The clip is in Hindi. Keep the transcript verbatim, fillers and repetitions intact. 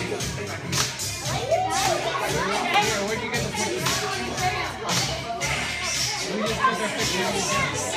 Where'd you get the picture? We just took our picture.